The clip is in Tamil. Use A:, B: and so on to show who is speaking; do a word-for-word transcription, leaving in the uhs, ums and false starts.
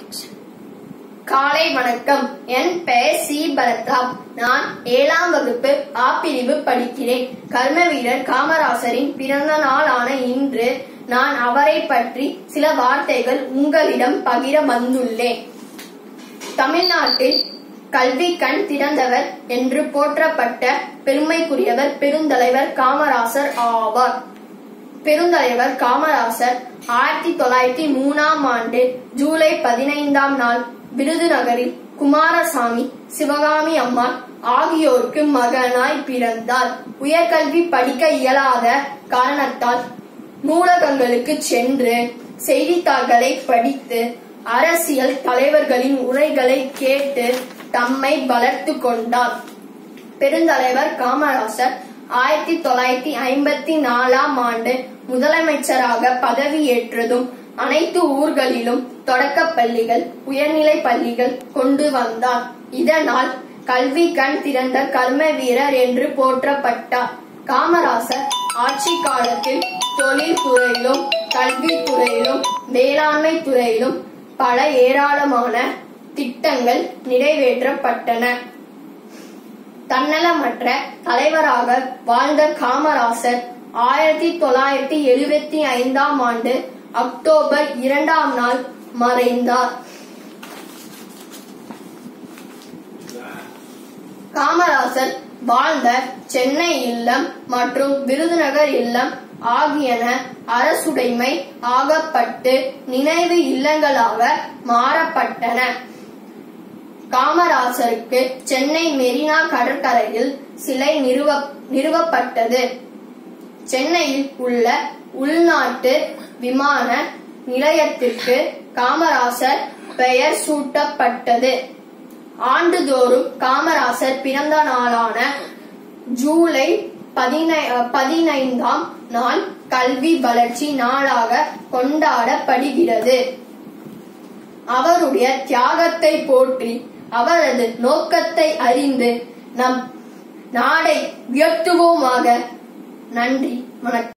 A: காலை வணக்கம். என் பெயர் சி பரத்ராம். நான் ஏழாம் வகுப்பு ஆ பிரிவு படிக்கிறேன். கர்ம வீரர் காமராசரின் பிறந்த நாளான இன்று நான் அவரை பற்றி சில வார்த்தைகள் உங்களிடம் பகிர வந்துள்ளேன். தமிழ்நாட்டில் கல்வி கண் திறந்தவர் என்று போற்றப்பட்ட பெருமைக்குரியவர் பெருந்தலைவர் காமராசர் ஆவார். பெருந்தலைவர் காமராசர் ஆயிரத்தி தொள்ளாயிரத்தி மூணாம் ஆண்டு ஜூலை பதினைந்தாம் நாள் விருதுநகரில் குமாரசாமி, சிவகாமி அம்மாள் ஆகியோருக்கு மகனாய் பிறந்தார். உயர்கல்வி படிக்க இயலாத காரணத்தால் நூலகங்களுக்கு சென்று செய்தித்தாள்களை படித்து அரசியல் தலைவர்களின் உரைகளை கேட்டு தம்மை வளர்த்து கொண்டார். பெருந்தலைவர் காமராசர் ஆயிரத்தி தொள்ளாயிரத்தி ஐம்பத்தி நாலாம் ஆண்டு முதலமைச்சராக பதவியேற்றதும் அனைத்து ஊர்களிலும் தொடக்க பள்ளிகள், உயர்நிலை பள்ளிகள் கொண்டு வந்தார். இதனால் கல்வி கண் திறந்த கர்ம வீரர் என்று போற்றப்பட்டார். காமராசர் ஆட்சி காலத்தில் தொழில் துறையிலும், கல்வித்துறையிலும், வேளாண்மை துறையிலும் பல ஏராளமான திட்டங்கள் நிறைவேற்றப்பட்டன. தன்னலமற்ற தலைவராக வாழ்ந்த காமராசர் ஆயிரத்தி தொள்ளாயிரத்தி எழுபத்தி ஐந்தாம் ஆண்டு அக்டோபர் இரண்டாம் நாள் மறைந்தார். காமராசர் வாழ்ந்த சென்னை இல்லம் மற்றும் விருதுநகர் இல்லம் ஆகியன அரசுடைமை ஆகப்பட்டு நினைவு இல்லங்களாக மாறப்பட்டன. காமராசருக்கு சென்னை மெரினா கடற்கரையில் சிலை நிறுவ நிறுவப்பட்டது. சென்னையில் உள்ள உள்நாட்டு விமான நிலையத்திற்கு காமராசர் பெயர் சூட்டப்பட்டது. ஆண்டுதோறும் காமராசர் பிறந்த நாளான ஜூலை பதினைந்தாம் நாள் கல்வி வளர்ச்சி நாளாக கொண்டாடப்படுகிறது. அவருடைய தியாகத்தை போற்றி அவரது நோக்கத்தை அறிந்து நம் நாடை உயர்த்துவோமாக. நன்றி, வணக்கம்.